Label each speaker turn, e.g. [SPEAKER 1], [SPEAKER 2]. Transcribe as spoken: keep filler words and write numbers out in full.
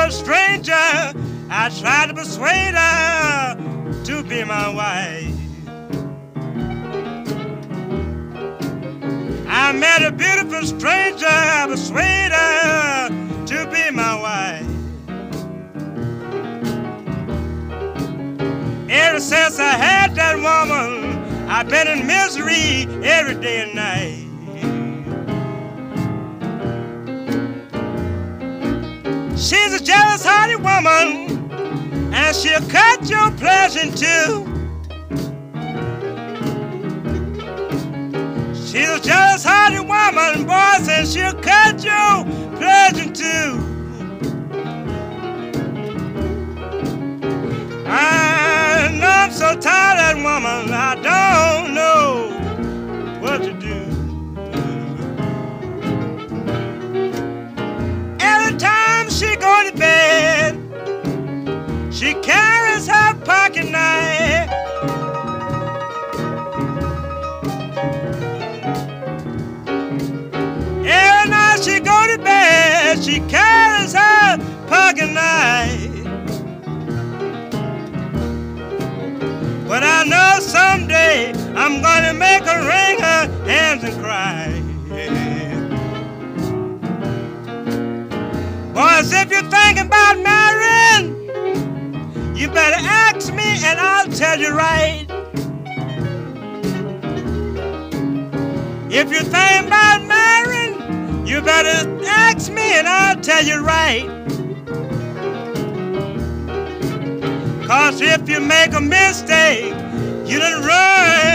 [SPEAKER 1] beautiful stranger, I tried to persuade her to be my wife. I met a beautiful stranger, I persuaded her to be my wife. Ever since I had that woman, I've been in misery every day and night. She's a jealous-hearted woman, and she'll cut your pleasure in two. She's a jealous-hearted woman, boys, and she'll cut your pleasure in two. I know I'm so tired of that woman, I don't know what to do. Every time she go to bed, she carries her pocket knife. Every night she go to bed, she carries her pocket knife. But I know someday I'm gonna make her wring her hands and cry. Boys, if you're thinking about marrying, you better ask me and I'll tell you right. If you're thinking about marrying, you better ask me and I'll tell you right. 'Cause if you make a mistake, you done run